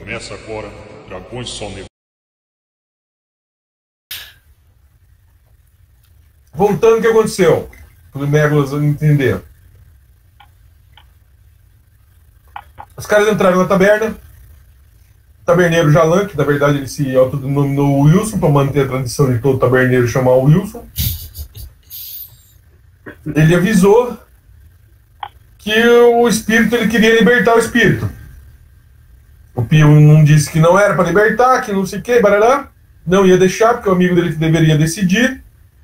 Começa agora Dragões Sombras. Voltando, o que aconteceu? Para o Legolas entender. Os caras entraram na taberna. O taberneiro Jalan, que na verdade ele se autodenominou Wilson, para manter a tradição de todo taberneiro chamar o Wilson. Ele avisou que o espírito, ele queria libertar o espírito. O Pio não disse que não era para libertar, que não sei o que, barará. Não ia deixar, porque o amigo dele que deveria decidir.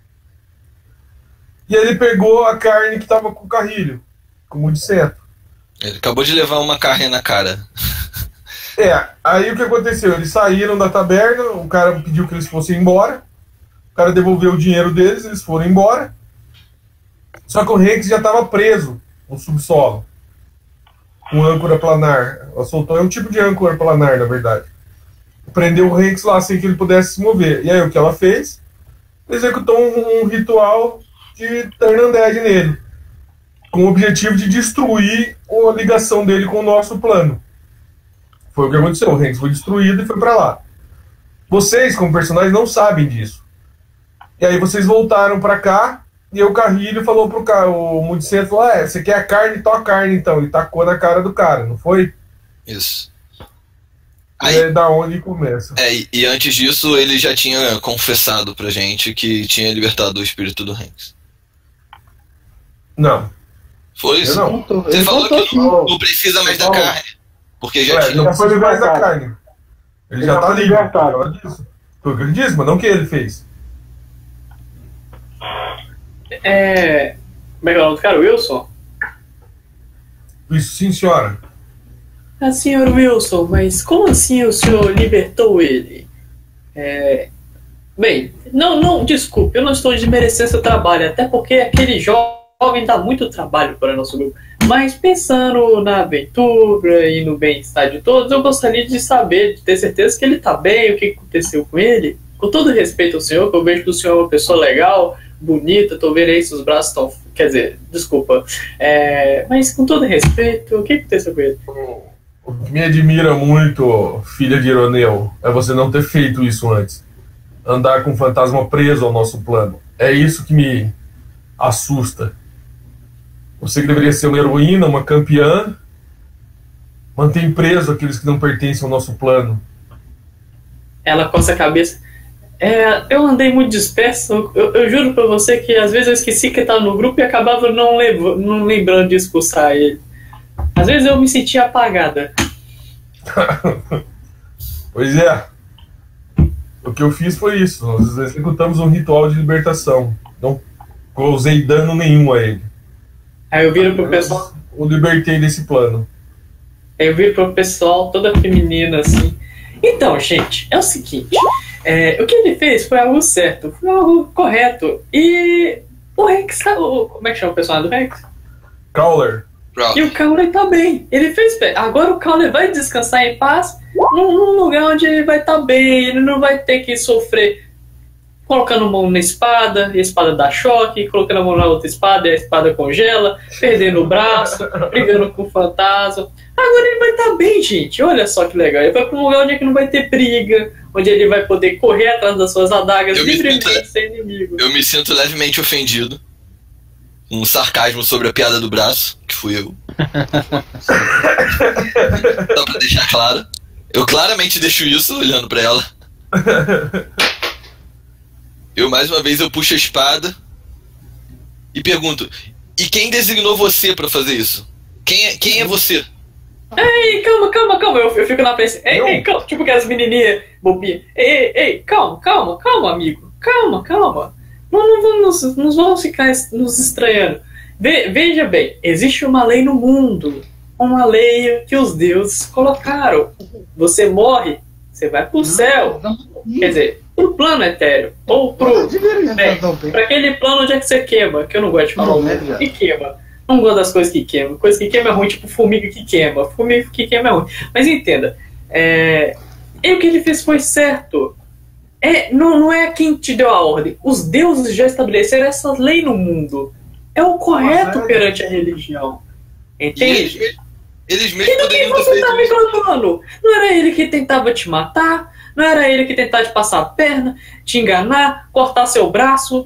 E ele pegou a carne que estava com o carrilho, como de cetro. Ele acabou de levar uma carne na cara. Aí o que aconteceu? Eles saíram da taberna, o cara pediu que eles fossem embora. O cara devolveu o dinheiro deles, eles foram embora. Só que o Hanks já estava preso no subsolo. Com âncora planar. Ela soltou, é um tipo de âncora planar, na verdade. Prendeu o Hanks lá sem que ele pudesse se mover. E aí o que ela fez? Executou um ritual de Turn Undead nele, com o objetivo de destruir a ligação dele com o nosso plano. Foi o que aconteceu. O Hanks foi destruído e foi pra lá. Vocês, como personagens, não sabem disso. E aí vocês voltaram pra cá. E o Carrilho falou pro cara, o Mudicento falou: você quer a carne? Tó a carne então. E tacou na cara do cara, não foi? Isso. Aí, é da onde começa. E antes disso ele já tinha confessado pra gente que tinha libertado o espírito do Hanks. Não. Foi isso? Não. Você falou que não precisa mais da carne. Porque já tinha. Não precisa mais da carne. Ele já tá libertado. Foi o que ele disse, mas não o que ele fez. Como é que é o nome do cara? Wilson? Isso, sim, senhora. Senhor Wilson, mas como assim o senhor libertou ele? Bem, não, desculpe, eu não estou desmerecendo seu trabalho, até porque aquele jovem dá muito trabalho para o nosso grupo. Mas pensando na aventura e no bem-estar de todos, eu gostaria de saber, de ter certeza que ele está bem, o que aconteceu com ele. Com todo respeito ao senhor, que eu vejo que o senhor é uma pessoa legal, bonita, tô vendo aí seus braços estão... Quer dizer, desculpa. Mas com todo respeito, o que aconteceu com ele? O que me admira muito, filha de Ironeu, é você não ter feito isso antes. Andar com um fantasma preso ao nosso plano. É isso que me assusta. Você que deveria ser uma heroína, uma campeã, mantém preso aqueles que não pertencem ao nosso plano. Ela coça a cabeça. Eu andei muito disperso. Eu juro pra você que às vezes eu esqueci que estava no grupo e acabava não lembrando de expulsar ele. Às vezes eu me sentia apagada. Pois é. O que eu fiz foi isso. Nós executamos um ritual de libertação. Não causei dano nenhum a ele. Aí eu viro pro pessoal. O libertei desse plano. Aí eu viro pro pessoal, toda feminina assim. Então, gente, é o seguinte. O que ele fez foi algo certo, foi algo correto. E o Rex, como é que chama o personagem do Rex? Cowler. E o Cowler tá bem. Ele fez bem. Agora o Cowler vai descansar em paz num lugar onde ele vai estar bem. Ele não vai ter que sofrer colocando a mão na espada, e a espada dá choque, colocando a mão na outra espada e a espada congela, perdendo o braço, brigando com o fantasma. Agora ele vai estar bem, gente. Olha só que legal. Ele vai para um lugar onde é que não vai ter briga, onde ele vai poder correr atrás das suas adagas livremente, sem inimigo. Eu me sinto levemente ofendido. Um sarcasmo sobre a piada do braço, que fui eu. Só pra deixar claro. Eu claramente deixo isso olhando pra ela. Mais uma vez eu puxo a espada e pergunto: e quem designou você pra fazer isso? Quem é você? Ei, calma. Eu fico na frente. Ei, calma. Tipo que as menininhas bobinhas. Ei, calma, amigo. Calma. Não vamos ficar nos estranhando. Veja bem, existe uma lei no mundo. Uma lei que os deuses colocaram. Você morre, você vai pro céu. Quer dizer, pro plano etéreo. Ou pra aquele plano onde é que você queima. Que eu não gosto de falar o nome. Que queima. Não gosto das coisas que queimam. Coisa que queima é ruim, tipo formiga que queima. Formiga que queima é ruim. Mas entenda. E o que ele fez foi certo. Não é quem te deu a ordem. Os deuses já estabeleceram essa lei no mundo. É o correto perante a religião. Entende? Eles E mesmos do que poderiam ter você feito tá me isso. contando? Não era ele que tentava te matar? Não era ele que tentava te passar a perna, te enganar, cortar seu braço?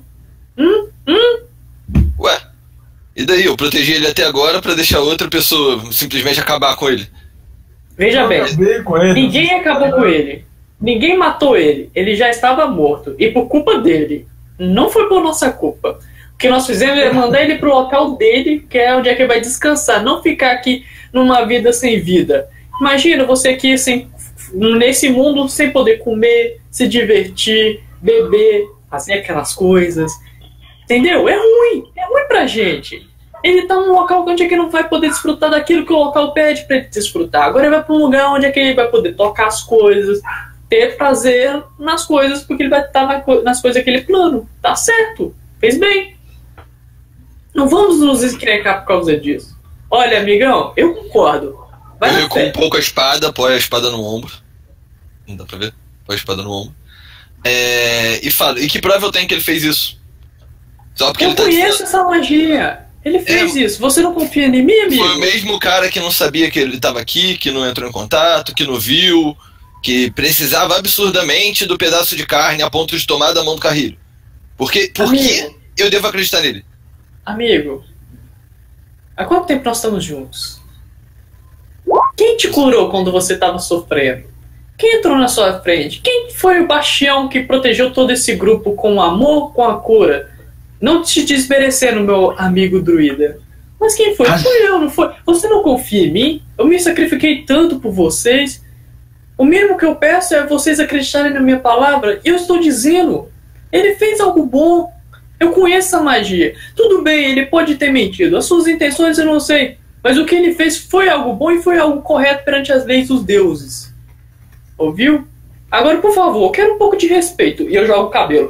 Ué, e daí? Eu protegi ele até agora pra deixar outra pessoa simplesmente acabar com ele. Veja Eu bem, acabei com ele. ninguém acabou com ele. Ninguém matou ele. Ele já estava morto. E por culpa dele. Não foi por nossa culpa. O que nós fizemos é mandar ele pro local dele, que é onde é que ele vai descansar. Não ficar aqui numa vida sem vida. Imagina você aqui nesse mundo sem poder comer, se divertir, beber, fazer aquelas coisas. Entendeu? É ruim pra gente. Ele tá num local onde é que não vai poder desfrutar daquilo que o local pede pra ele desfrutar. Agora ele vai pra um lugar onde é que ele vai poder tocar as coisas, ter prazer nas coisas, porque ele vai estar nas coisas daquele plano. Tá certo. Fez bem. Não vamos nos encrencar por causa disso. Olha, amigão, eu concordo. Vai Eu na recuo fé. um pouco a espada, apoio a espada no ombro. Não dá pra ver? Apoio a espada no ombro. E falo, e que prova eu tenho que ele fez isso? Só porque Eu ele tá conheço essa magia. Ele fez isso. Você não confia em mim, amigo? Foi o mesmo cara que não sabia que ele estava aqui, que não entrou em contato, que não viu, que precisava absurdamente do pedaço de carne a ponto de tomar da mão do Carrilho. Por que Amigo. eu devo acreditar nele? Amigo, há quanto tempo nós estamos juntos? Quem te curou quando você estava sofrendo? Quem entrou na sua frente? Quem foi o bastião que protegeu todo esse grupo com o amor, com a cura? Não te desmerecendo, meu amigo druida. Mas quem foi? Foi eu, não foi? Você não confia em mim? Eu me sacrifiquei tanto por vocês. O mínimo que eu peço é vocês acreditarem na minha palavra. E eu estou dizendo, ele fez algo bom. Eu conheço a magia. Tudo bem, ele pode ter mentido. As suas intenções eu não sei. Mas o que ele fez foi algo bom e foi algo correto perante as leis dos deuses. Ouviu? Agora, por favor, eu quero um pouco de respeito. E eu jogo o cabelo.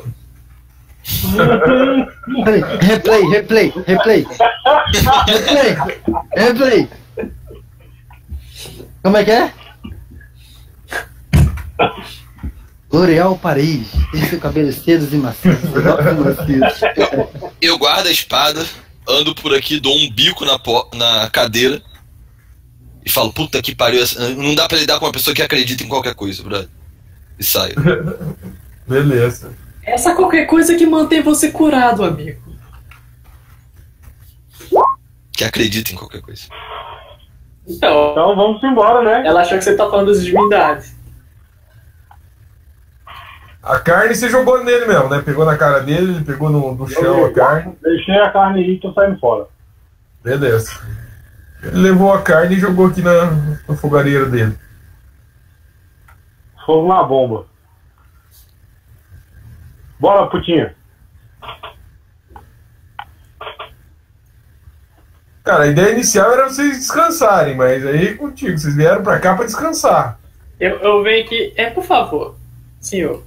Replay. Como é que é? L'Oréal Paris, tem seu cabelo cedos e macios. Eu guardo a espada, ando por aqui, dou um bico na cadeira e falo, puta que pariu, não dá pra lidar com uma pessoa que acredita em qualquer coisa, brother. E saio. Beleza. Essa qualquer coisa que mantém você curado, amigo. Que acredita em qualquer coisa. Então, Então vamos embora, né? ela achou que você tá falando das divindades. A carne você jogou nele mesmo, né? Pegou na cara dele, ele pegou no chão a carne. Deixei a carne aí e tô saindo fora. Beleza. Ele levou a carne e jogou aqui na fogareira dele. Fogo na bomba. Bora, putinha. Cara, a ideia inicial era vocês descansarem, mas aí contigo, vocês vieram pra cá pra descansar. Eu venho aqui. Por favor, senhor.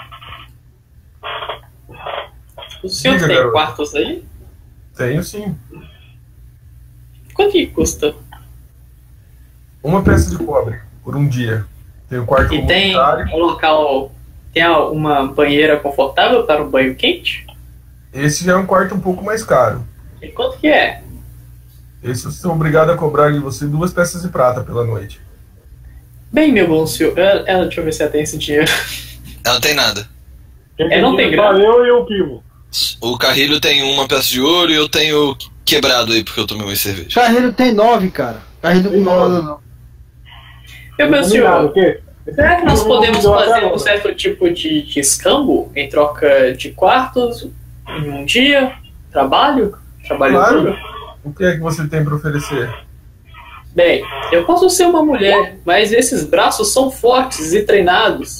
O senhor Diga, tem garoto. quartos aí? Tenho sim. Quanto que custa? Uma peça de cobre por um dia. Tem o quarto E tem comunitário. um local. Tem uma banheira confortável para um banho quente? Esse já é um quarto um pouco mais caro. E quanto que é? Esse vocês são obrigados a cobrar de você 2 peças de prata pela noite. Bem, meu bom senhor. Deixa eu ver se ela tem esse dinheiro. Ela não tem nada. Não tem Só grana. eu e o Pivo. O Carrilho tem uma peça de ouro e eu tenho quebrado aí porque eu tomei uma cerveja. Carrilho tem 9, cara. Carrilho não incomoda, não. Meu bom O senhor, quê? será que nós Não podemos deu até fazer um agora. certo tipo de escambo em troca de quartos em um dia? Trabalho? Trabalho Claro. duro? O que é que você tem para oferecer? Bem, eu posso ser uma mulher, mas esses braços são fortes e treinados.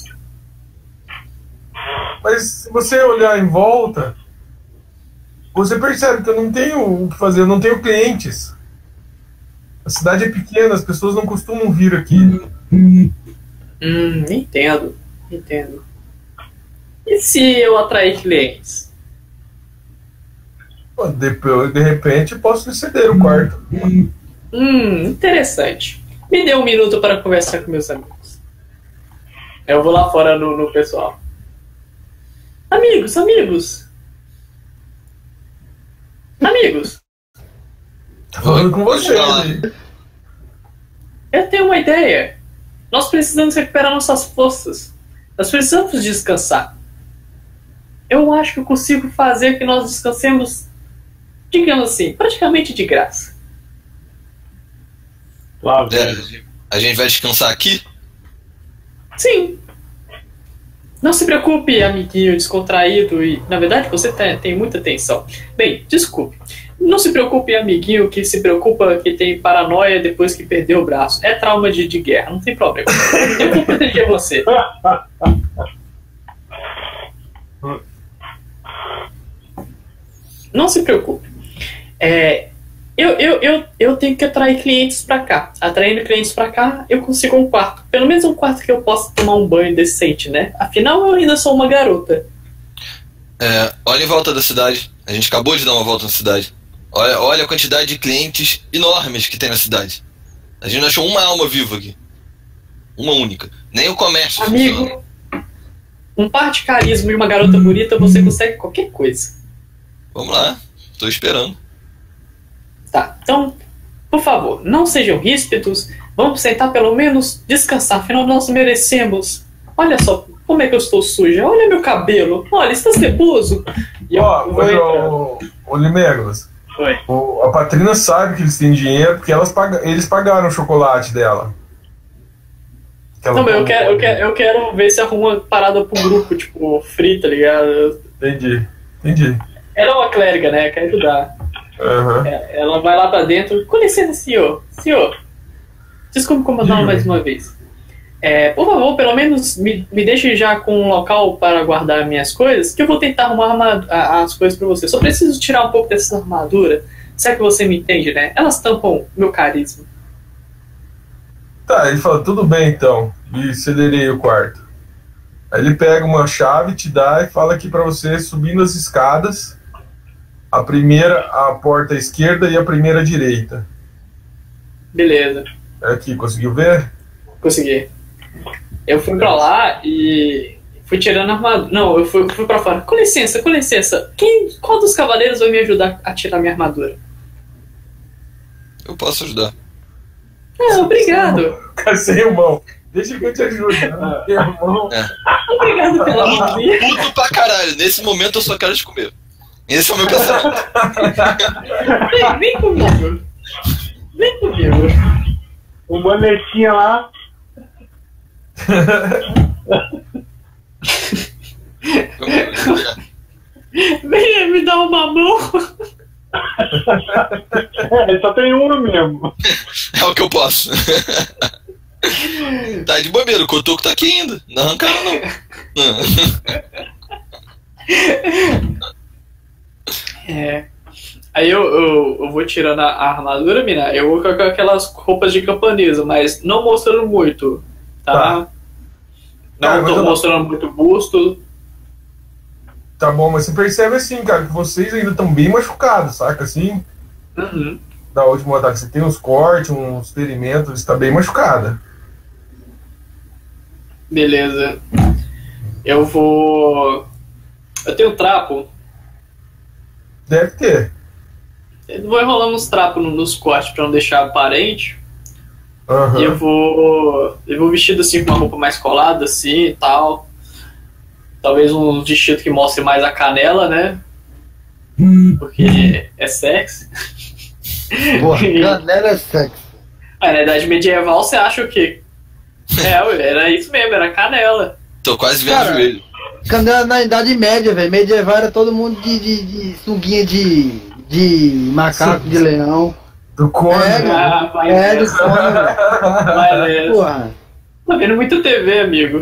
Mas se você olhar em volta, você percebe que eu não tenho o que fazer, eu não tenho clientes. A cidade é pequena, as pessoas não costumam vir aqui. Entendo. E se eu atrair clientes? Pô, de repente posso lhe ceder o quarto. Interessante. Me dê um minuto para conversar com meus amigos. Eu vou lá fora no pessoal. Amigos. Tá falando com você. Pode falar. né? Eu tenho uma ideia. Nós precisamos recuperar nossas forças. Nós precisamos descansar. Eu acho que eu consigo fazer que nós descansemos, digamos assim, praticamente de graça. Lá, É, velho. a gente vai descansar aqui? Sim. Não se preocupe, amiguinho descontraído e, na verdade, você tem muita atenção. Bem, desculpe. Não se preocupe, amiguinho que se preocupa que tem paranoia depois que perdeu o braço. É trauma de guerra, não tem problema. Eu vou proteger você. Não se preocupe. Eu tenho que atrair clientes pra cá. Atraindo clientes pra cá, eu consigo um quarto. Pelo menos um quarto que eu possa tomar um banho decente, né? Afinal, eu ainda sou uma garota. Olha em volta da cidade. A gente acabou de dar uma volta na cidade. Olha a quantidade de clientes enormes que tem na cidade. A gente não achou uma alma viva aqui. Uma única. Nem o comércio funciona. Amigo, um par de carisma e uma garota bonita, você consegue qualquer coisa. Vamos lá. Tô esperando. Tá, então, por favor, não sejam ríspidos. Vamos sentar pelo menos descansar. Afinal, nós merecemos. Olha só como é que eu estou suja. Olha meu cabelo. Olha, está ceboso. E Ó, ô Limegas, Oi. a Patrina sabe que eles têm dinheiro porque eles pagaram o chocolate dela. Que ela Não, mas tomou. eu quero ver se arruma uma parada pro grupo, tipo, free, tá ligado? Entendi. Ela é uma clériga, né? Quer ajudar. Aham. Ela vai lá pra dentro. Com licença, senhor. Senhor, desculpe incomodá-lo mais uma vez. Por favor, pelo menos me deixe já com um local para guardar minhas coisas, que eu vou tentar arrumar as coisas pra você. Só preciso tirar um pouco dessa armadura. Se é que você me entende, né? Elas tampam meu carisma. Tá, ele fala, tudo bem então. E cederei o quarto. Aí ele pega uma chave, te dá e fala aqui pra você subindo as escadas. A primeira, a porta esquerda e a primeira direita. Beleza. É aqui, conseguiu ver? Consegui. Eu fui pra lá e fui tirando a armadura. Não, eu fui pra fora. Com licença, com licença. Qual dos cavaleiros vai me ajudar a tirar minha armadura? Eu posso ajudar. Obrigado. Sem mão. Deixa que eu te ajude. Né? Sem mão. Obrigado pela mãozinha. Puto pra caralho. Nesse momento eu só quero te comer. Esse é o meu pensamento. Vem comigo. Vem comigo. O manequinha lá. Vem me dar uma mão. Só tem uma mesmo. É o que eu posso. Tá de bobeira, o cotoco tá aqui ainda. Não arrancaram, não. Aí eu vou tirando a armadura, mina. Eu vou com aquelas roupas de camponesa, mas não mostrando muito, tá? Não tô mostrando muito busto. Tá bom, mas você percebe assim, cara, que vocês ainda estão bem machucados, saca? Assim, Uhum. da última ataque. Você tem uns cortes, uns ferimentos, você tá bem machucada. Beleza. Eu tenho um trapo. Deve ter. Eu vou enrolando uns trapos nos cortes pra não deixar aparente. Aham. E eu vou vestido assim com uma roupa mais colada assim e tal. Talvez um vestido que mostre mais a canela, né? Porque é sexy. Porra, canela é sexy. Na idade medieval você acha o quê? Era isso mesmo, era canela. Tô quase vendo Cara, o joelho. Canela na Idade Média, velho. Medieval era todo mundo de sunguinha de macaco, de leão. Do corno. Do fone, velho. Porra. Tá vendo muito TV, amigo.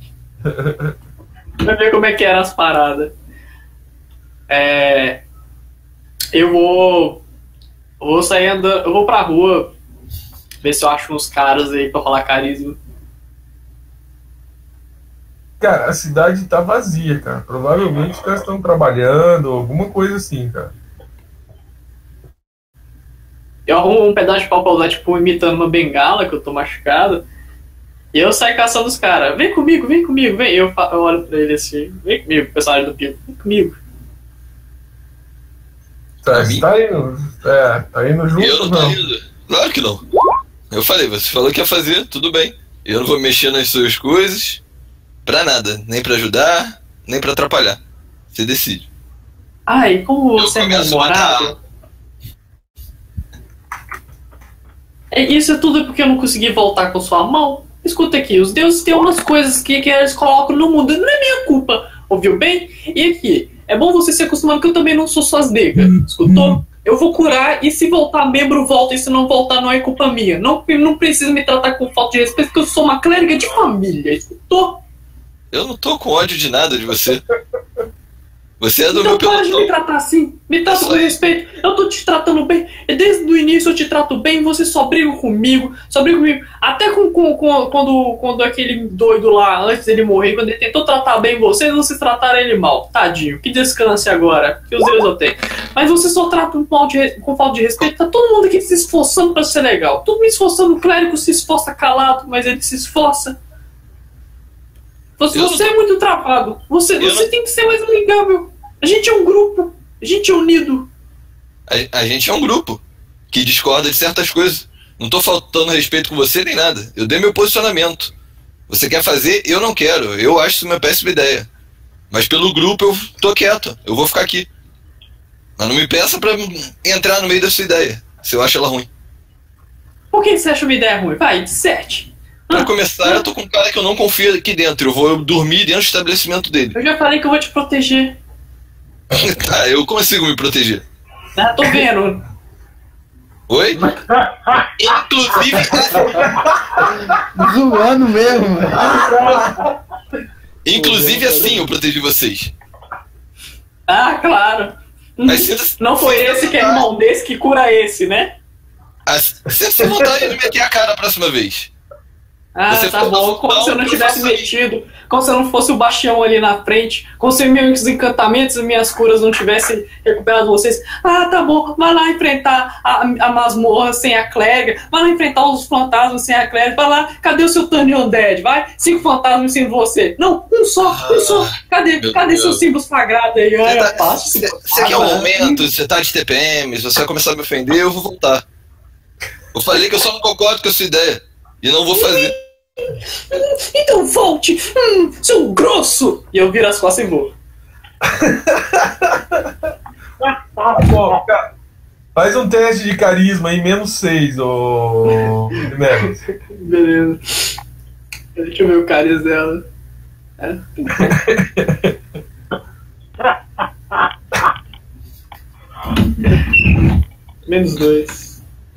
Vai ver como é que eram as paradas. Eu vou sair andando, eu vou pra rua ver se eu acho uns caras aí pra falar carisma. Cara, a cidade tá vazia, cara. Provavelmente os caras estão trabalhando, alguma coisa assim, cara. Eu arrumo um pedaço de pau pra usar, tipo, imitando uma bengala, que eu tô machucado. E eu saio caçando os caras. Vem comigo, vem. Eu olho pra ele assim, vem comigo, personagem do Pico, vem comigo. Tá indo junto Eu ou não tô não? indo. Claro que não. Eu falei, você falou que ia fazer, tudo bem. Eu não vou mexer nas suas coisas pra nada, nem pra ajudar, nem pra atrapalhar. Você decide. Ai, como você é começo a memorado. Isso é tudo porque eu não consegui voltar com sua mão. Escuta aqui, os deuses têm umas coisas que eles colocam no mundo, não é minha culpa, ouviu bem? E aqui, é bom você se acostumar que eu também não sou suas negas, escutou? Eu vou curar e se voltar membro, volta, e se não voltar não é culpa minha. Não precisa me tratar com falta de respeito, porque eu sou uma clériga de família, escutou? Eu não tô com ódio de nada de você. Você é do Então meu para de pelotão. me tratar assim, me trata com respeito. Eu tô te tratando bem, e desde o início eu te trato bem, você só briga comigo, até quando aquele doido lá, antes dele morrer, quando ele tentou tratar bem vocês trataram ele mal. Tadinho, que descanse agora, que os deuses eu tenho. Mas você só trata com falta de respeito, tá todo mundo aqui se esforçando pra ser legal. Todo mundo esforçando, o clérigo se esforça calado, mas ele se esforça. Você é muito travado. Você tem que ser mais amigável. A gente é um grupo. A gente é unido. A gente é um grupo que discorda de certas coisas. Não tô faltando respeito com você nem nada. Eu dei meu posicionamento. Você quer fazer? Eu não quero. Eu acho isso uma péssima ideia. Mas pelo grupo eu tô quieto. Eu vou ficar aqui. Mas não me peça pra entrar no meio da sua ideia, se eu acho ela ruim. Por que você acha uma ideia ruim? Vai, disserte. Pra começar, eu tô com um cara que eu não confio aqui dentro. Eu vou dormir dentro do estabelecimento dele. Eu já falei que eu vou te proteger. Tá, eu consigo me proteger. Ah, tô vendo. Oi? Inclusive, Zoando mesmo, velho. inclusive assim eu protegi vocês. Ah, claro. Mas sinta-se- Não foi esse que é irmão desse que cura esse, né? Sinta-se vontade de meter a cara a próxima vez. Ah, Você tá foi bom. dar Como se eu não um tivesse professor. metido. Como se eu não fosse o bastião ali na frente. Como se meus encantamentos e minhas curas não tivessem recuperado vocês. Ah, tá bom. Vai lá enfrentar a masmorra sem a clériga. Vai lá enfrentar os fantasmas sem a clériga. Vai lá. Cadê o seu Turn Undead? Vai. 5 fantasmas em você. Não, um só. Cadê meu seus Deus. símbolos sagrados aí? Olha, passe. Você quer um momento, você tá de TPM, você vai começar a me ofender, eu vou voltar. Eu falei que eu só não concordo com a sua ideia. E não vou fazer. Então volte, seu grosso! E eu viro as costas e vou. Bom, cara, faz um teste de carisma aí, -6, ô. Neves. Beleza. Deixa eu ver o caris dela. -2.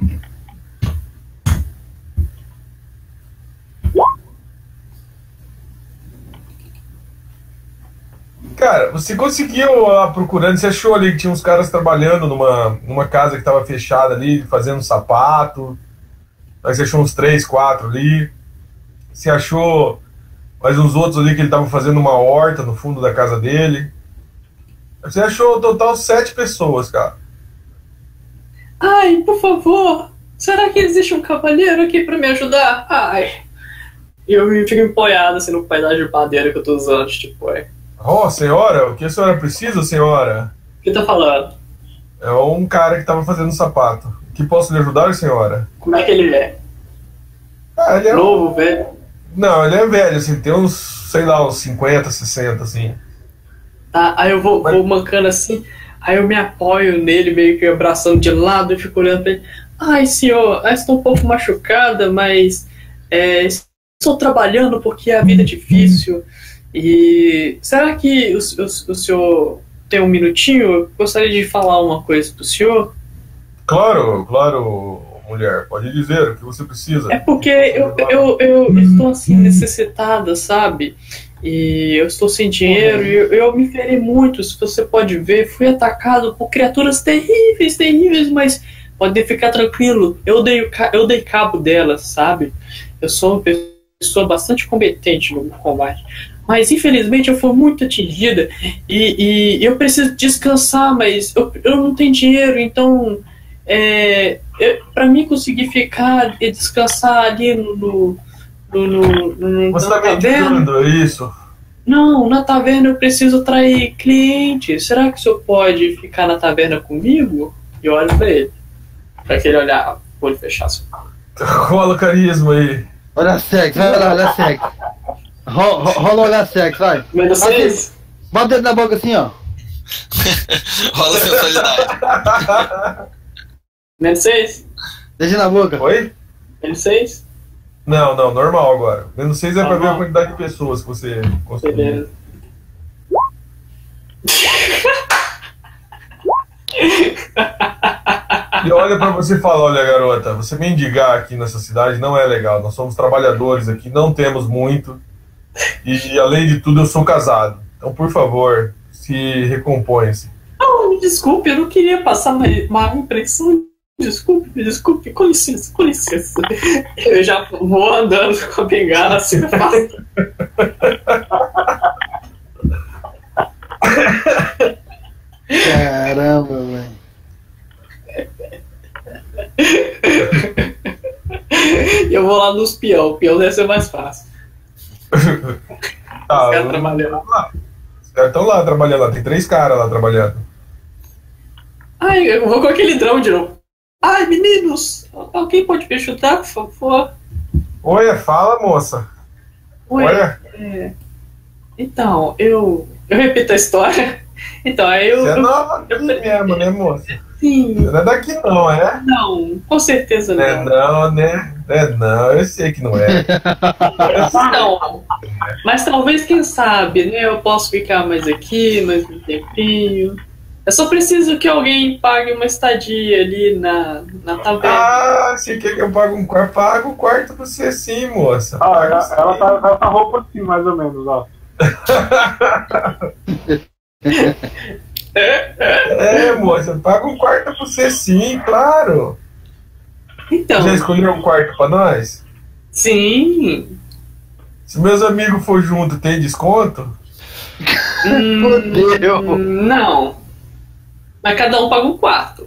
Cara, você conseguiu lá procurando, você achou ali que tinha uns caras trabalhando numa casa que tava fechada ali, fazendo sapato. Aí você achou uns 3, 4 ali. Você achou mais uns outros ali que ele tava fazendo uma horta no fundo da casa dele. Você achou no total 7 pessoas, cara. Ai, por favor, será que existe um cavaleiro aqui pra me ajudar? Ai. E eu fico empoiado assim no pedaço de madeira que eu tô usando, tipo, Oh, senhora, o que a senhora precisa, senhora? O que tá falando? É um cara que tava fazendo sapato. Que posso lhe ajudar, senhora? Como é que ele é? Ah, ele é Novo, velho? Não, ele é velho, assim, tem uns, sei lá, uns 50, 60, assim. Tá, aí eu vou mancando assim, aí eu me apoio nele, meio que abraçando de lado e fico olhando pra ele. Ai, senhor, estou um pouco machucada, mas estou trabalhando porque a vida é difícil. E será que o senhor tem um minutinho? Eu gostaria de falar uma coisa pro senhor. Claro, claro, mulher, pode dizer o que você precisa. É porque eu estou assim necessitada, sabe? E eu estou sem dinheiro e eu me feri muito, se você pode ver. Fui atacado por criaturas terríveis, terríveis, mas pode ficar tranquilo. Eu dei cabo delas, sabe? Eu sou uma pessoa bastante competente no combate. Mas infelizmente eu fui muito atingida e eu preciso descansar, mas eu não tenho dinheiro, então para mim conseguir ficar e descansar ali Você na tá taverna. meditando, é isso? Não, na taverna eu preciso atrair clientes. Será que o senhor pode ficar na taverna comigo? E eu olho pra ele. Pra que ele olhar, olho fechado. Rola carisma aí. Olha sexo, vai lá, olha sexo. Rola olhar sexo, vai. Menos 6? Bota o dedo na boca assim, ó. Rola sensualidade. Menos 6? Deixa na boca. Oi? Menos 6? Não, normal agora. Menos 6 é pra ver a Normal. quantidade de pessoas que você conseguiu. Beleza. E olha pra você e fala, olha garota, você mendigar aqui nessa cidade não é legal. Nós somos trabalhadores aqui, não temos muito. E além de tudo eu sou casado. Então por favor, se recomponha-se. Não, me desculpe, eu não queria passar má impressão. Me desculpe, com licença, com licença. Eu já vou andando com a bengala assim, fácil. Caramba, velho. Eu vou lá nos peão, o peão deve ser mais fácil. Ah, Os caras trabalhando. Os caras estão lá trabalhando, lá. Tem 3 caras lá trabalhando. Ai, eu vou com aquele drão de novo. Ai, meninos, alguém pode me ajudar, por favor? Olha, fala moça. Oi, Olha, então, eu repito a história. Então, aí eu... você é nova aqui mesmo, né moça? Sim, Você não é daqui não, é? não, com certeza Não é não. não, né? Não, eu sei que não é. Não, mas talvez, quem sabe, né? Eu posso ficar mais aqui, mais um tempinho. Eu só preciso que alguém pague uma estadia ali na taverna. Ah, você quer que eu pague um quarto? Paga o quarto pra você sim, moça. Ah, Paga sim. ela tá com essa roupa assim, mais ou menos, ó. É, moça, paga um quarto pra você sim, claro. Então, Já escolheu um quarto pra nós? sim. Se meus amigos for junto, tem desconto? Fudeu. Não. Mas cada um paga um quarto.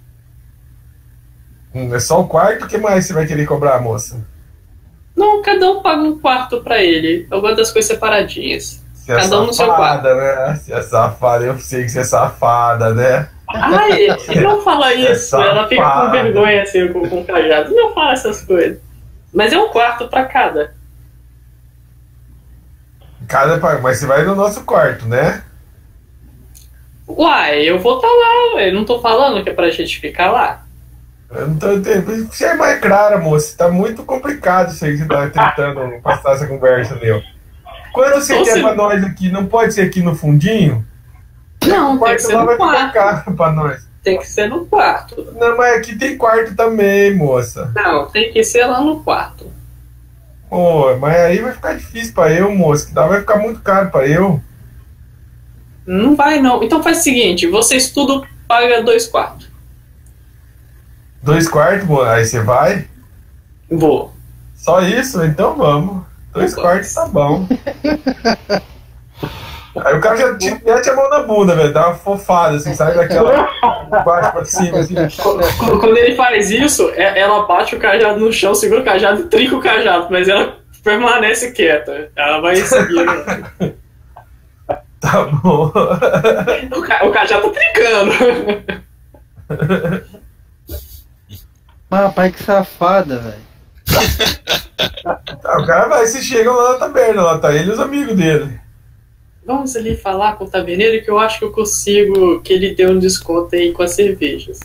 É só um quarto, o que mais você vai querer cobrar, moça? Não, cada um paga um quarto pra ele. Eu gosto das coisas separadinhas. Você é Cada um no seu safada, né? Você é safada, eu sei que você é safada, né? Ai, não fala isso. Ela fica com safada. vergonha assim com o cajado. Não fala essas coisas. Mas é um quarto pra cada. Mas você vai no nosso quarto, né? Uai, eu vou estar lá. Eu não tô falando que é pra gente ficar lá. Eu não tô entendendo. Você é mais clara, moça. Tá muito complicado isso aí que você tá tentando passar essa conversa, meu. Quando você Ou quer se- pra nós aqui, não pode ser aqui no fundinho? Não, O tem que quarto ser lá no vai ficar quarto. caro pra nós. Tem que ser no quarto. Não, mas aqui tem quarto também, moça. Não, tem que ser lá no quarto. Pô, mas aí vai ficar difícil pra eu, moça. Que daí vai ficar muito caro pra eu. Não vai não. Então faz o seguinte, vocês tudo pagam 2 quartos. 2 quartos, moça. Aí você vai? Vou. Só isso? Então vamos. 2 quartos tá bom. Aí o cara já mete a mão na bunda, velho. Dá uma fofada, assim, sai daquela baixo pra cima, assim. Quando ele faz isso, ela bate o cajado no chão, segura o cajado e trinca o cajado, mas ela permanece quieta. Ela vai seguir. Tá bom. O cajado tá trincando. Mas rapaz, que safada, velho. Tá, o cara vai, se chegam lá na taberna, lá tá ele e os amigos dele. Vamos ali falar com o taverneiro que eu acho que eu consigo que ele dê um desconto aí com as cervejas.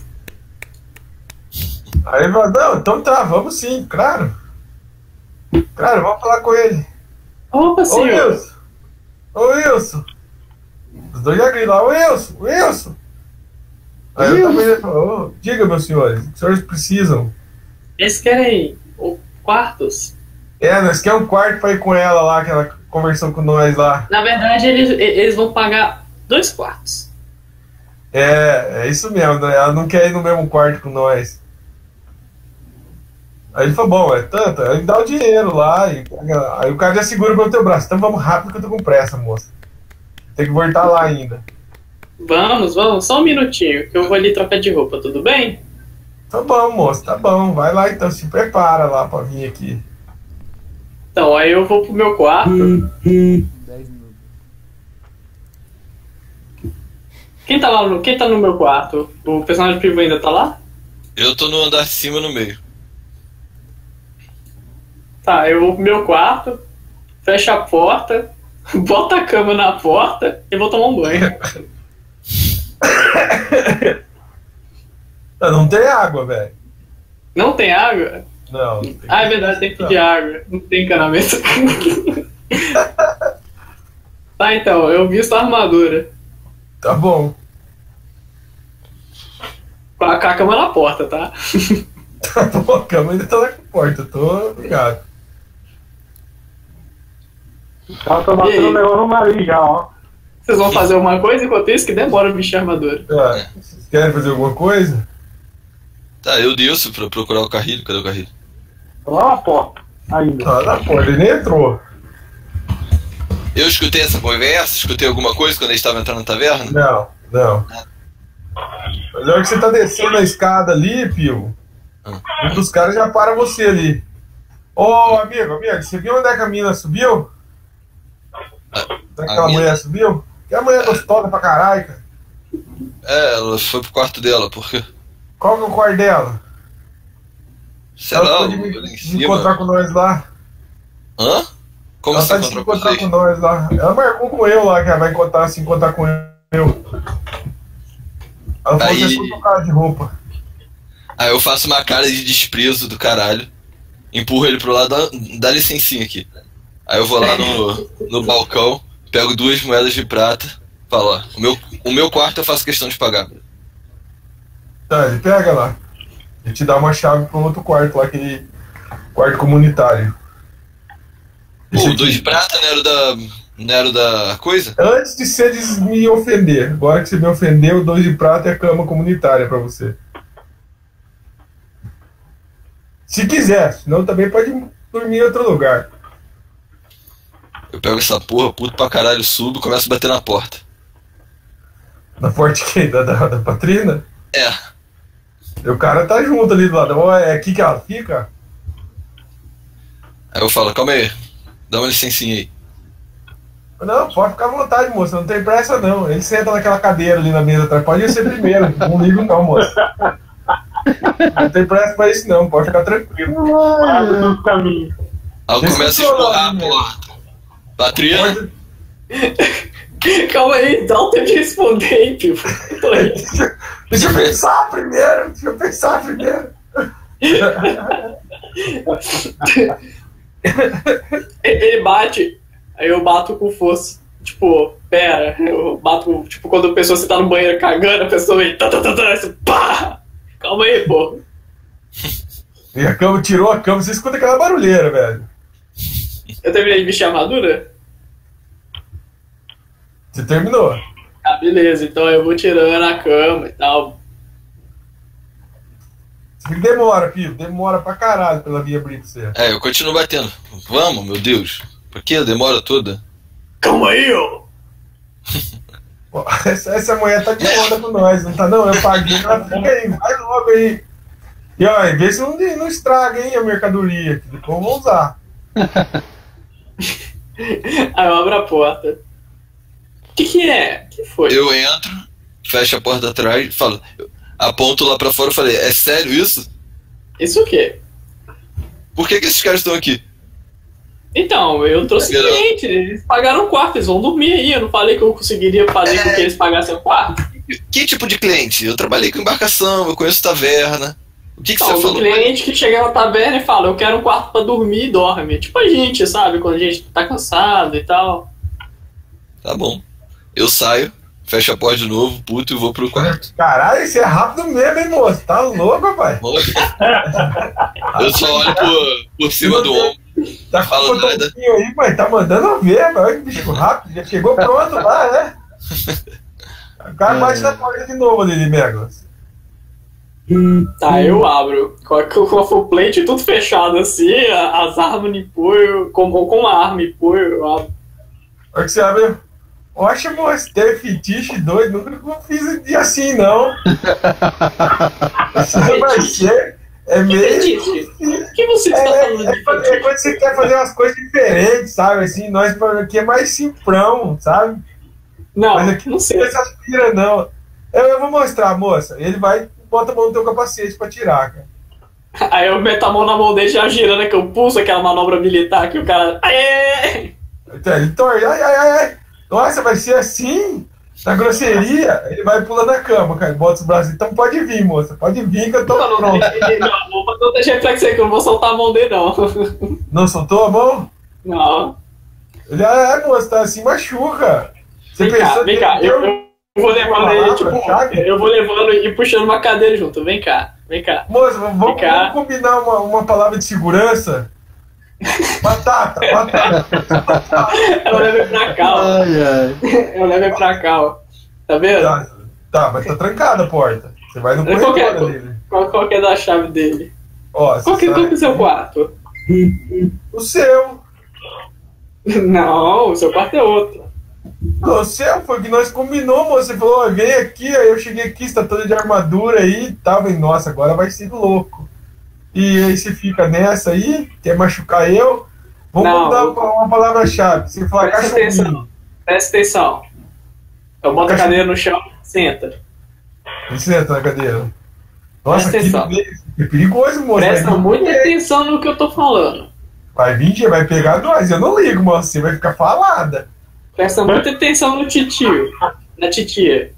Aí ele fala, não, então tá, vamos sim, claro. Claro, vamos falar com ele. Opa, Ô senhor. Wilson! Ô Wilson! Os dois já gritam lá, ô Wilson! Wilson! Aí o taverneiro falou, ô, diga, meus senhores, o que os senhores precisam? Eles querem quartos? Nós queremos um quarto pra ir com ela lá, que ela conversou com nós lá. Na verdade, eles vão pagar 2 quartos. É isso mesmo, né? Ela não quer ir no mesmo quarto com nós. Aí ele falou, bom, é tanto, aí dá o dinheiro lá, aí o cara já segura pelo teu braço. Então vamos rápido que eu tô com pressa, moça. Tem que voltar lá ainda. Vamos, só um minutinho, que eu vou ali trocar de roupa, tudo bem? Tá bom, moço, tá bom. Vai lá então, se prepara lá pra vir aqui. Então, aí eu vou pro meu quarto. Quem tá no meu quarto? O personagem primo ainda tá lá? Eu tô no andar de cima no meio. Tá, eu vou pro meu quarto, fecho a porta, boto a cama na porta e vou tomar um banho. Não tem água, velho. Não tem água? Não. Ah, é verdade, tem que pedir água. Não tem encanamento. Tá, então, eu visto a armadura. Tá bom. Com a cama na porta, tá? Tá bom, a cama ainda tá na porta, tô ligado. O cara tá E batendo aí? o negócio no nariz já, ó. Vocês vão fazer alguma coisa enquanto isso que demora vestir a armadura. Vocês querem fazer alguma coisa? Tá, eu desço pra procurar o Carrilho. Cadê o Carrilho? Tô lá na porta, ainda. Tá na porta, ele nem entrou. Eu escutei essa conversa, escutei alguma coisa quando eles estavam entrando na taverna? Não. Mas na hora que você tá descendo a escada ali, Pio, um dos caras já para você ali. Ô, amigo, você viu onde é que a mina subiu? Onde é que aquela mina? mulher subiu? Que a mulher gostosa pra caralho, cara. É, ela foi pro quarto dela, por quê? Qual que é o quarto dela? Sei Ela lá, pode ali me em encontrar cima. com nós lá. Hã? Como Ela você tá de se encontrou com encontrar vocês? com nós lá. Ela marcou com eu lá, que ela vai se encontrar com eu. Ela falou que Aí- é só trocar de roupa. Aí eu faço uma cara de desprezo do caralho, empurro ele pro lado, dá licencinha aqui. Aí eu vou lá no balcão, pego 2 moedas de prata, falo, ó, o meu quarto eu faço questão de pagar. Tá, ele pega lá. Ele te dá uma chave para um outro quarto lá, aquele quarto comunitário. Esse Pô, aqui. 2 de prata não era da coisa? Antes de você me ofender, agora que você me ofendeu, 2 de prata é a cama comunitária para você. Se quiser, senão também pode dormir em outro lugar. Eu pego essa porra, puto pra caralho, subo e começo a bater na porta. Na porta de quem? Da Patrina? É, E o cara tá junto ali do lado. Ó, é aqui que ela fica? aí eu falo, calma aí, dá uma licencinha aí. Não, pode ficar à vontade, moça. Não tem pressa, não. Ele senta naquela cadeira ali na mesa atrás. Pode ir ser primeiro. Não ligo, não, moça. Não tem pressa pra isso, não. Pode ficar tranquilo. Abre todo caminho. Aí eu Deixa começo a eu falar, explorar a né? porta. Patriana, Pode... Calma aí, dá um tempo de responder, hein, Pio. Tô aí. Deixa eu pensar primeiro. Ele bate, aí eu bato com força. Tipo, pera, eu bato, tipo, quando a pessoa você tá no banheiro cagando, a pessoa vem, assim, pá! Calma aí, pô. E a cama tirou a cama. Você escuta aquela barulheira, velho. Eu terminei de vestir a armadura? Você terminou. Ah, beleza, então eu vou tirando a cama e tal. Demora, Pio. Demora pra caralho pra ela vir abrir pra você. eu continuo batendo. Vamos, meu Deus. Por que a demora toda? Calma aí, ó. Pô, essa mulher tá de onda com nós, não tá não? Eu paguei, ela fica aí, vai logo aí. E ó, vê se não estraga, hein, a mercadoria, que depois eu vou usar. Aí eu abro a porta. O que é? O que foi? Eu entro, fecho a porta atrás, falo, aponto lá pra fora e falei, é sério isso? Isso o quê? Por que esses caras estão aqui? Então, eu trouxe Não. cliente, eles pagaram o quarto, eles vão dormir aí. Eu não falei que eu conseguiria fazer com que eles pagassem o quarto. Que tipo de cliente? Eu trabalhei com embarcação, eu conheço taverna. O que Então, você o falou? cliente que chega na taverna e fala, eu quero um quarto pra dormir e dorme. Tipo a gente, sabe? Quando a gente tá cansado e tal. Tá bom. Eu saio, fecho a porta de novo, puto, e vou pro quarto. Caralho, isso é rápido mesmo, hein, moço? Tá louco, rapaz? Eu só olho por cima do ombro. Tá com Fala o nada. botãozinho aí, mas tá mandando ver, mas olha que bicho rápido. Já chegou pronto lá, né? O cara bate na porta de novo ali, Megos. Tá, eu abro. Com a full plate tudo fechado assim, as armas de punho, com a arma e punho, eu abro. Olha que você abre. Poxa, moço, teve fetiche doido, nunca fiz um dia assim, não. Isso vai ser. É meio. O que você está falando de É quando você quer fazer umas coisas diferentes, sabe? Assim, nós aqui é mais simprão, sabe? Não, Mas aqui não sei. não aspira, não. Eu vou mostrar, moça. Ele vai, bota a mão no teu capacete pra tirar, cara. Aí eu meto a mão na mão dele já girando, que eu pulso aquela manobra militar que o cara. Aê! Então, ele torce, ai. Nossa, vai ser assim? Na grosseria, ele vai pulando na cama, cara. Bota os braços. Então pode vir, moça. Pode vir que eu tô pronto. Não, vou fazer outra reflexão aí que eu não vou soltar a mão dele, não. Não soltou a mão? Não. Ele, moça, tá assim, machuca. Você Vem cá, eu vou levando ele, tipo, chave? eu vou levando e puxando uma cadeira junto. Vem cá. Moça, vamos combinar uma palavra de segurança? Batata. Eu levo pra cá, ó. Eu levo pra cá, ó. Tá vendo? Tá, mas tá trancada a porta. Você vai no corredor dele. Qual que é da chave dele? Ó, qual que é o seu quarto? O seu. Não, o seu quarto é outro. O seu foi o que nós combinou, moça. Você falou, vem aqui, aí eu cheguei aqui, está toda de armadura aí e tal. E, nossa, agora vai ser louco. E aí você fica nessa aí, quer machucar eu? Vamos mudar uma palavra-chave. Você fala cachorrinho. Presta atenção. Eu boto a cadeira no chão, senta. Senta na cadeira. Nossa, que perigoso, moço. Presta muita atenção no que eu tô falando. Vai vir, vai pegar nós. Eu não ligo, moça. Você vai ficar falada. Presta muita atenção no titio. Na titia.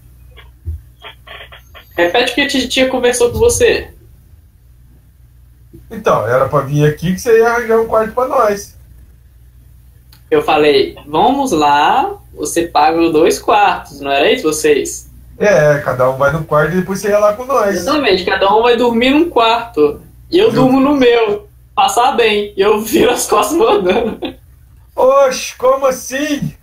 Repete o que a titia conversou com você. Então, era pra vir aqui que você ia arranjar um quarto pra nós. Eu falei, vamos lá, você paga os 2 quartos, não era isso, vocês? Cada um vai no quarto e depois você ia lá com nós. Exatamente, cada um vai dormir num quarto. E eu durmo no meu, passar bem. E eu viro as costas mandando. Oxe, como assim?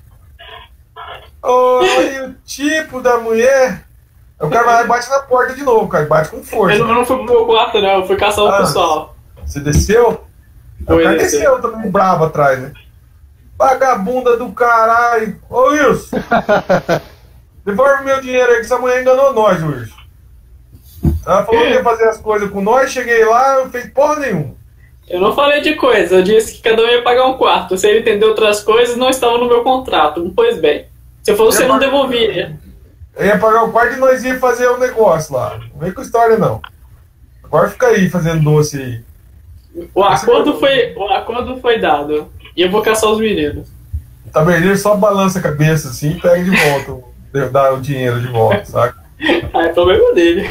Olha o tipo da mulher. O cara vai lá e bate na porta de novo, cara. Bate com força. Eu não fui pro meu quarto, não. Eu fui caçar o pessoal. Você desceu? O cara desceu também bravo atrás, né? Vagabunda do caralho. Ô, Wilson. Devolve meu dinheiro aí que essa mulher enganou nós, Wilson. Ela falou que ia fazer as coisas com nós. Cheguei lá, não fez porra nenhuma. Eu não falei de coisa. Eu disse que cada um ia pagar um quarto. Se ele entender outras coisas, não estava no meu contrato. Pois bem. Se fosse, você não devolvia. Eu ia pagar o quarto e nós ia fazer um negócio lá. Não vem com história, não. Agora fica aí fazendo doce aí. O acordo foi dado. E eu vou caçar os meninos. O taberneiro só balança a cabeça assim e pega de volta. Dá o dinheiro de volta, saca? É problema dele.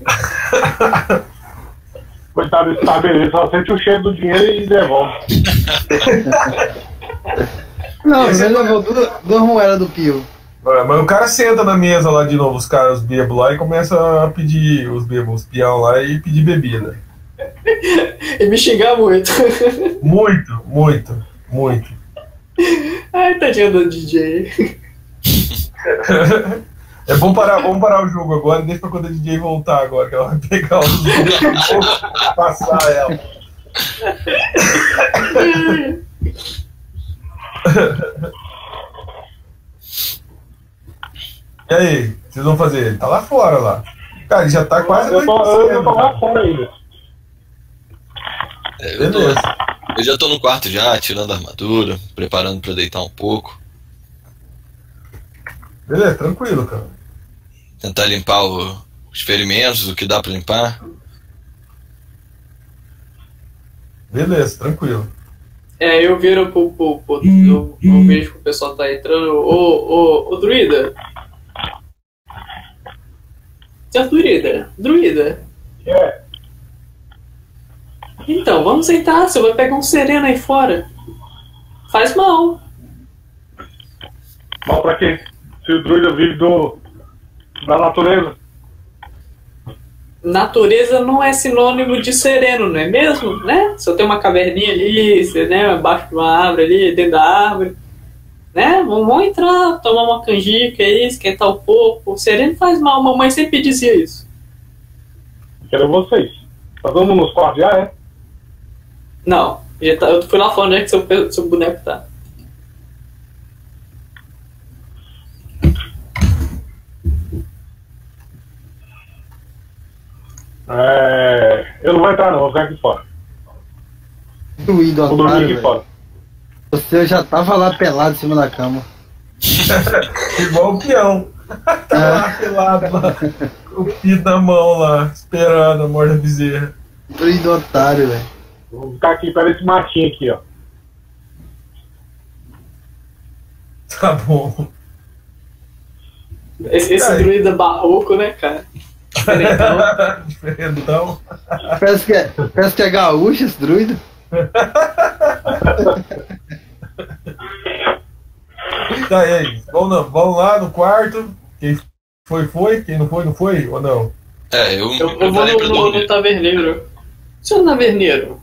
Coitado desse taberneiro, só sente o cheiro do dinheiro e devolve. Não, ele levou 2 moedas do Pio. Mas o cara senta na mesa lá de novo, os bêbados lá, e começa a pedir, os bêbados, os peão lá, e pedir bebida. E me xingar muito. Muito. Ai, tadinha do DJ. Vamos parar o jogo agora, deixa pra quando a DJ voltar agora, que ela vai pegar os bêbados e passar ela. E aí, vocês vão fazer? Ele tá lá fora lá. Cara, ele já tá quase. Eu tô lá fora ainda. Beleza. Eu já tô no quarto já, tirando a armadura, preparando pra deitar um pouco. Beleza, tranquilo, cara. Tentar limpar os ferimentos, o que dá pra limpar. Beleza, tranquilo. Eu viro eu vejo que o pessoal tá entrando. Ô, druida. Seu druida. Então, vamos sentar. Você vai pegar um sereno aí fora. Faz mal. Mal pra quê? Se o druida vive da natureza. Natureza não é sinônimo de sereno, não é mesmo? Né? Se eu tenho uma caverninha ali, você, né, embaixo de uma árvore ali, dentro da árvore, né? Vamos entrar, tomar uma canjica aí, esquentar um pouco. O sereno faz mal, mamãe sempre dizia isso. Quero vocês. Nós vamos nos quartos já, é? Não, eu fui lá fora, onde é que seu boneco tá? Eu não vou entrar não, vou ficar aqui fora. Doído, Vou dormir otário, aqui velho. fora. Você já tava lá pelado em cima da cama. Igual o peão. Tá lá pelado lá, com o pito na mão lá, esperando a morte da bezerra. Druida otário, velho. Vamos ficar aqui para esse matinho aqui, ó. Tá bom. Esse druida barroco, né, cara? Diferentão. Diferentão. Parece que é gaúcho esse druida. Tá, e aí? Vamos lá no quarto. Quem foi? Quem não foi, ou não? Eu Eu vou falei pra no dormir. taverneiro. Seu taverneiro.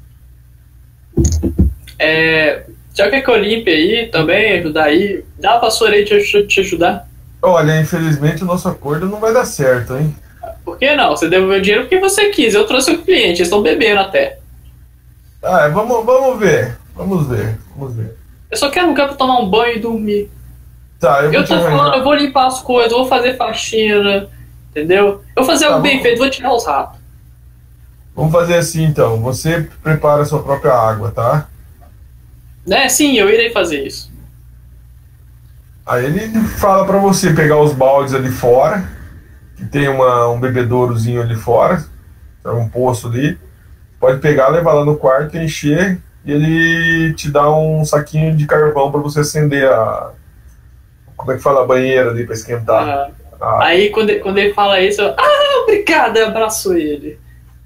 Já quer que eu limpe aí também, ajudar aí? Dá uma vassoura aí te ajudar. Olha, infelizmente o nosso acordo não vai dar certo, hein? Por que não? Você devolveu o dinheiro porque você quis. Eu trouxe o cliente, eles estão bebendo até. Vamos ver. Eu só quero um lugar pra tomar um banho e dormir. Tá, eu vou Eu te tô falando, arranjar. eu vou limpar as coisas, eu vou fazer faxina, entendeu? Eu vou fazer Tá algo bem bom. feito, vou tirar os ratos. Vamos fazer assim então. Você prepara a sua própria água, tá? Né? Sim, eu irei fazer isso. Aí ele fala pra você pegar os baldes ali fora, que tem um bebedourozinho ali fora, um poço ali. Pode pegar, levar lá no quarto, encher, e ele te dá um saquinho de carvão pra você acender como é que fala? A banheira ali pra esquentar. Aí quando ele fala isso, eu. Ah, obrigado! Eu abraço ele.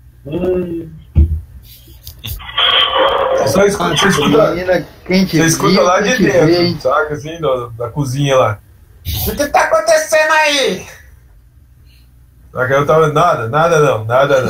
Só escuta, Menina, quem te você escuta viu, lá quem de te dentro, vê, hein? saca assim, da cozinha lá. O que tá acontecendo aí? Saca, eu tava. Nada não. Não.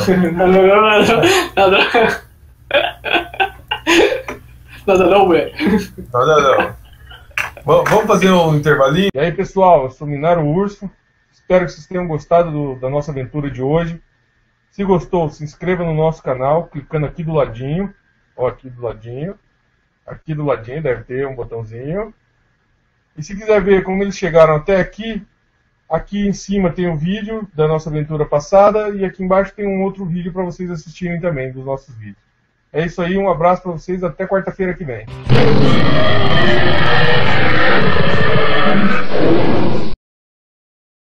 Nada não, velho. Não. Vamos fazer um intervalinho? E aí, pessoal, eu sou Minaro Urso. Espero que vocês tenham gostado da nossa aventura de hoje. Se gostou, se inscreva no nosso canal, clicando aqui do ladinho. Ó, aqui do ladinho. Aqui do ladinho deve ter um botãozinho. E se quiser ver como eles chegaram até aqui, aqui em cima tem um vídeo da nossa aventura passada e aqui embaixo tem um outro vídeo para vocês assistirem também dos nossos vídeos. É isso aí, um abraço para vocês, até quarta-feira que vem.